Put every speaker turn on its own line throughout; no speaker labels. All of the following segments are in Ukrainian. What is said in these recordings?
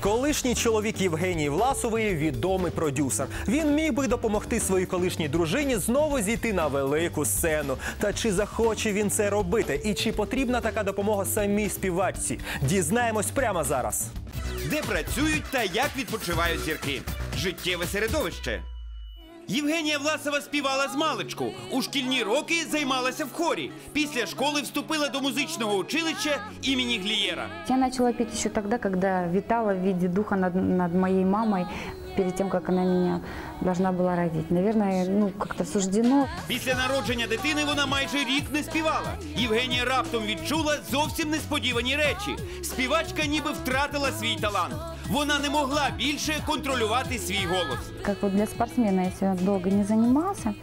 Колишній чоловік Євгенії Власової – відомий продюсер. Він міг би допомогти своїй колишній дружині знову зійти на велику сцену. Та чи захоче він це робити? І чи потрібна така допомога самій співачці? Дізнаємось прямо зараз.
Де працюють та як відпочивають зірки? Життєве середовище. Євгенія Власова співала змалечку. У шкільні роки займалася в хорі. Після школи вступила до музичного училища імені Глієра.
Я начала петь еще тогда, когда витала в виде духа над моей мамой, перед тем, как она меня должна была родить. Наверное, как-то суждено.
Після народження дитини вона майже рік не співала. Євгенія раптом відчула зовсім несподівані речі. Співачка ніби втратила свій талант. Вона не могла більше контролювати свій голос.
Как вот для спортсмена, если он долго не занимался,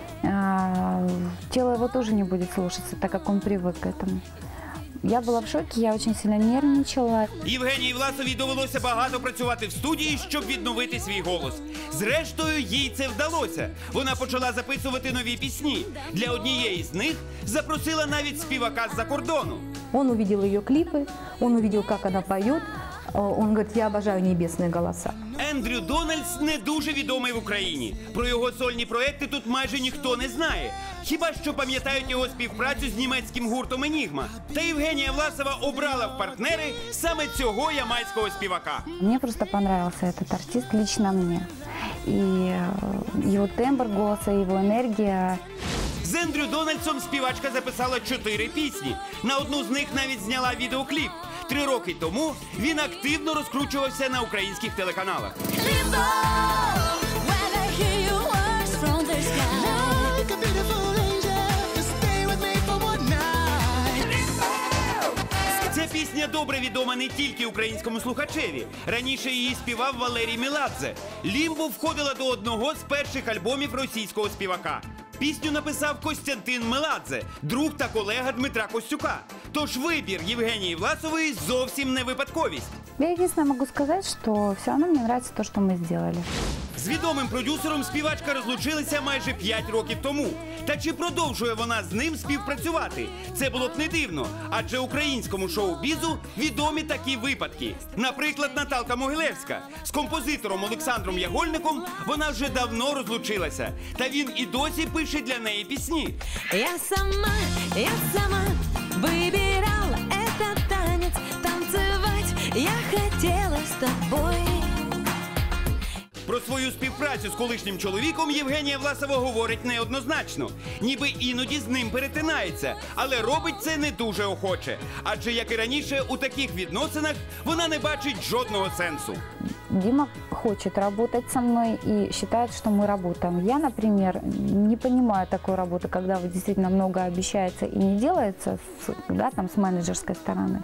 тело его тоже не будет слушаться, так как он привык к этому. Я была в шоке, я очень сильно нервничала.
Євгенії Власовій довелося багато працювати в студії, щоб відновити свій голос. Зрештою, їй це вдалося. Вона почала записувати нові пісні. Для однієї з них запросила навіть співака з-за кордону.
Он увидел ее клипы, он увидел, как она поет. Он говорит, я обожаю небесные голоса.
Ендрю Дональдс не дуже відомий в Україні. Про його сольні проекти тут майже ніхто не знає. Хіба що пам'ятають його співпрацю з німецьким гуртом «Енігма». Та Євгенія Власова обрала в партнери саме цього ямайського співака.
Мне просто понравился этот артист, лично мне. И его тембр голоса, его энергия.
З Ендрю Дональдсом співачка записала 4 пісні. На одну з них навіть зняла відеокліп. 3 роки тому він активно розкручувався на українських телеканалах. Ця пісня добре відома не тільки українському слухачеві. Раніше її співав Валерій Меладзе. «Лімбо» входила до одного з перших альбомів російського співака. Пісню написав Костянтин Меладзе, друг та колега Дмитра Костюка. Тож вибір Євгенії Власової зовсім не випадковість.
Я единственное могу сказать, что все равно мне нравится то, что мы сделали.
З відомим продюсером співачка розлучилася майже 5 років тому. Та чи продовжує вона з ним співпрацювати? Це було б не дивно, адже українському шоу-бізу відомі такі випадки. Наприклад, Наталка Могилевська. З композитором Олександром Ягольником вона вже давно розлучилася. Та він і досі пише для неї пісні.
Я сама выбирала этот танец, танцевать я хотела с тобой.
Про свою співпрацю з колишнім чоловіком Євгенія Власова говорить неоднозначно. Ніби іноді з ним перетинається, але робить це не дуже охоче. Адже, як і раніше, у таких відносинах вона не бачить жодного сенсу.
Дима хочет работать со мной и считает, что мы работаем. Я, например, не понимаю такой работы, когда действительно много обещается и не делается, с менеджерской стороны.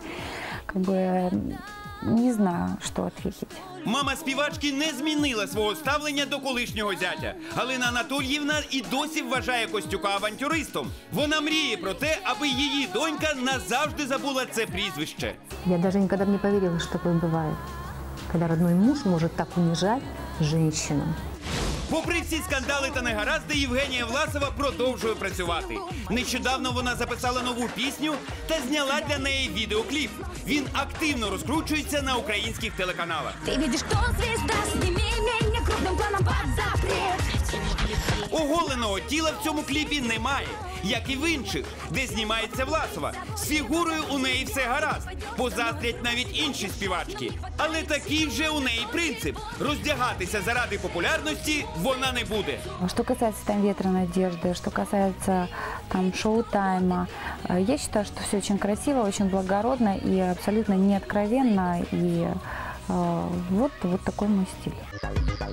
Не знаю, що відповідати.
Мама співачки не змінила свого ставлення до колишнього зятя. Галина Анатольївна і досі вважає Костюка авантюристом. Вона мріє про те, аби її донька назавжди забула це прізвище.
Я даже никогда не поверила, что такое бывает, когда родной муж может так унижать женщину.
Попри всі скандали та негаразди, Євгенія Власова продовжує працювати. Нещодавно вона записала нову пісню та зняла для неї відеокліп. Він активно розкручується на українських телеканалах.
Ты видишь, кто звезда, сними меня крупным планом под запрет.
Оголеного тіла в цьому кліпі немає, як і в інших, де знімається Власова. З фігурою у неї все гаразд, позаздрять навіть інші співачки. Але такий вже у неї принцип – роздягатися заради популярності вона не буде.
Что касается там «Ветреной надежды», что касается там шоу-тайма, я считаю, что все очень красиво, очень благородно и абсолютно неоткровенно. И вот такой мой стиль.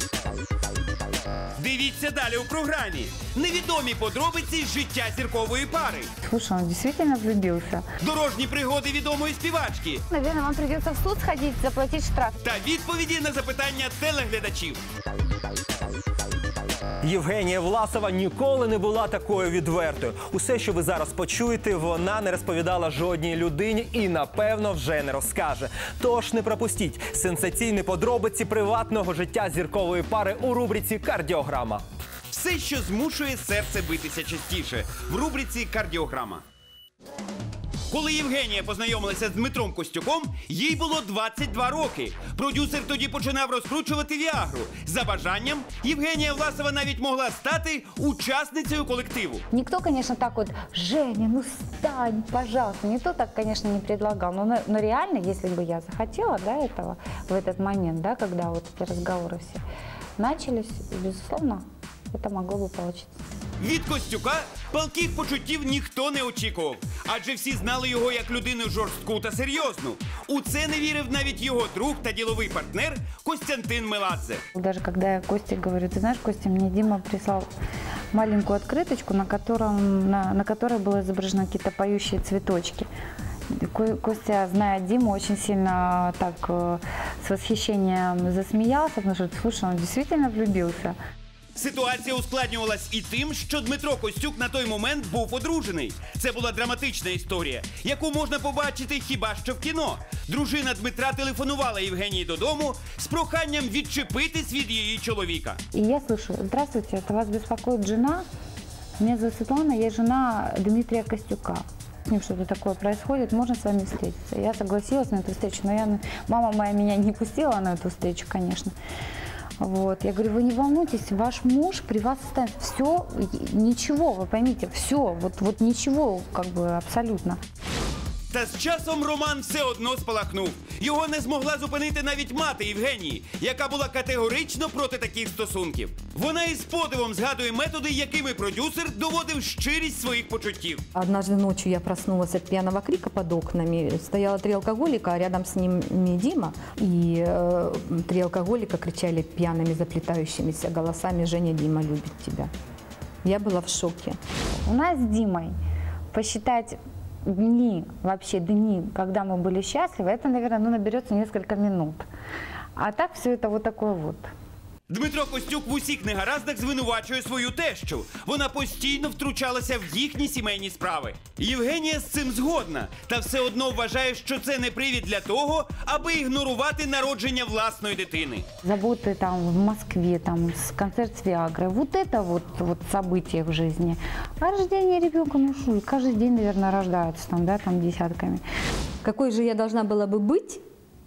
Дивіться далі у програмі. Невідомі подробиці життя зіркової пари.
Слушай, он действительно влюбился.
Дорожні пригоди відомої співачки.
Наверное, вам придется в суд сходить, заплатить штраф.
Та відповіді на запитання телеглядачів.
Євгенія Власова ніколи не була такою відвертою. Усе, що ви зараз почуєте, вона не розповідала жодній людині і, напевно, вже не розкаже. Тож не пропустіть сенсаційні подробиці приватного життя зіркової пари у рубриці «Кардіограма».
Все, що змушує серце битися частіше. В рубриці «Кардіограма». Коли Євгенія познайомилася з Дмитром Костюком, їй було 22 роки. Продюсер тоді починав розкручувати Віагру. За бажанням Євгенія Власова навіть могла стати учасницею колективу.
Никто, конечно, так вот: Женя, ну стань, пожалуйста. Никто так, конечно, не предлагал. Но реально, если бы я захотела, да, этого в этот момент, да, когда вот эти разговоры все начались, безусловно, это могло бы получиться.
Від Костюка палких почуттів ніхто не очікував, адже всі знали його як людину жорстку та серйозну. У це не вірив навіть його друг та діловий партнер Костянтин Меладзе.
Даже когда я Косте говорю: ты знаешь, Костя, мне Дима прислал маленькую открыточку, на которой было изображено какие-то поющие цветочки. Костя, зная Диму, очень сильно так с восхищением засмеялся, потому что, слушай, он действительно влюбился.
Ситуація ускладнювалась і тим, що Дмитро Костюк на той момент був одружений. Це була драматична історія, яку можна побачити хіба що в кіно. Дружина Дмитра телефонувала Євгенії додому з проханням відчепитись від її чоловіка.
И я слышу: здравствуйте, это вас беспокоит жена? Меня зовут Светлана, я жена Дмитрия Костюка. С ним что-то такое происходит, можно с вами встретиться? Я согласилась на эту встречу, но мама моя меня не пустила на эту встречу, конечно. Вот. Я говорю: вы не волнуйтесь, ваш муж при вас останется. Все, ничего, вы поймите, все, вот ничего, как бы абсолютно.
Та з часом роман все одно спалахнув. Його не змогла зупинити навіть мати Євгенії, яка була категорично проти таких стосунків. Вона із подивом згадує методи, якими продюсер доводив щирість своїх почуттів.
Однажды ночью я проснулась от пьяного крика под окнами. Стояла 3 алкоголика, а рядом с ними Дима. И 3 алкоголика кричали пьяными, заплетающимися голосами: «Женя, Дима любит тебя». Я была в шоке.
У нас с Димой посчитать дни, вообще дни, когда мы были счастливы, это, наверное, наберется несколько минут. А так все это вот такое вот.
Дмитро Костюк в усіх негараздах звинувачує свою тещу. Вона постійно втручалася в їхні сімейні справи. Євгенія з цим згодна, та все одно вважає, що це не привід для того, аби ігнорувати народження власної дитини.
Заботы там в Москве, там концерт с Виагрой, вот это вот событие в жизни. А рождение ребенка, ну что, каждый день, наверное, рождаются там, да, там десятками.
Какой же я должна была бы быть,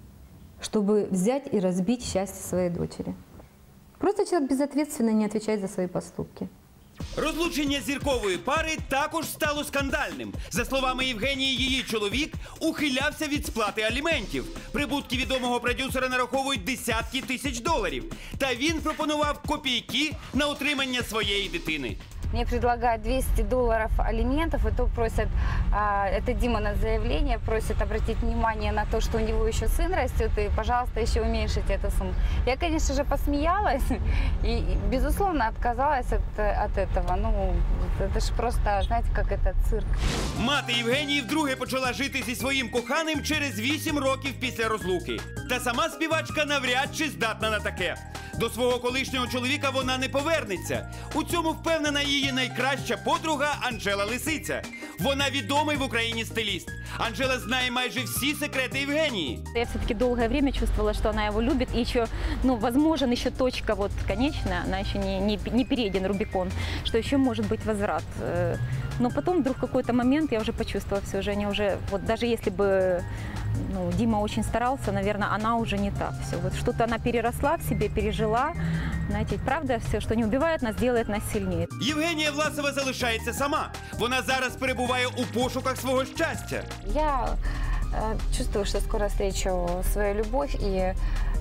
чтобы взять и разбить счастье своей дочери? Просто человек безответственно не отвечает за свои поступки.
Розлучення зіркової пари також стало скандальним. За словами Євгенії, її чоловік ухилявся від сплати аліментів. Прибутки відомого продюсера нараховують десятки тисяч доларів. Та він пропонував копійки на утримання своєї дитини.
Мне предлагают $200 алиментов, и то просят, это Дима на заявление, просит обратить внимание на то, что у него еще сын растет, и, пожалуйста, еще уменьшите эту сумму. Я, конечно же, посмеялась и безусловно, отказалась от этого. Ну, это же просто, знаете, как это цирк.
Мати Євгенії вдруге почала жити зі своїм коханим через 8 років після розлуки. Та сама співачка навряд чи здатна на таке. До свого колишнього чоловіка вона не повернеться. У цьому впевнена її найкраща подруга Анжела Лисиця. Вона відомий в Україні стиліст. Анжела знає майже всі секрети Євгенії.
Я все-таки долгое время чувствовала, что она его любит, и еще, ну, возможен еще точка вот конечная, она еще не перейден Рубикон, что еще может быть возврат. Но потом вдруг в какой-то момент я уже почувствовала, все, Женя уже, вот даже если бы, ну, Дима очень старался, наверное, она уже не та. Все, вот что-то она переросла в себе, пережила. Знаете, правда, все, что не убивает нас, делает нас сильнее.
Євгенія Власова залишається сама. Вона зараз перебуває у пошуках свого щастя.
Я чувствую, что скоро встречу свою любовь, и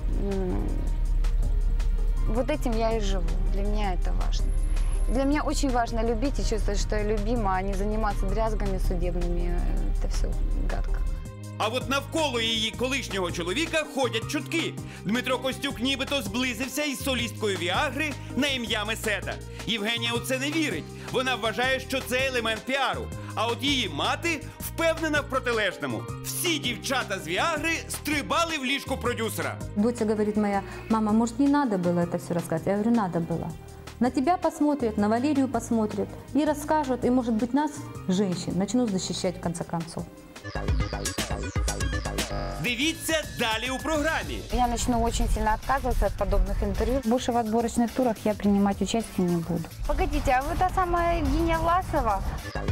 вот этим я и живу. Для меня это важно. Для меня очень важно любить и чувствовать, что я любима, а не заниматься дрязгами судебными. Это все гадко.
А от навколо її колишнього чоловіка ходять чутки. Дмитро Костюк нібито зблизився із солісткою Віагри на ім'я Меседа. Євгенія у це не вірить. Вона вважає, що це елемент піару. А от її мати впевнена в протилежному. Всі дівчата з Віагри стрибали в ліжко продюсера.
Доча говорит моя: мама, может, не надо было это все рассказать? Я говорю: надо было. На тебя посмотрят, на Валерию посмотрят и расскажут, и, может быть, нас, женщин, начнут защищать в конце концов.
Дивіться далі у програмі.
Я начну очень сильно отказываться от подобных интервью. Больше в отборочных турах я принимать участие не буду. Погодите, а вы та самая Евгения Власова?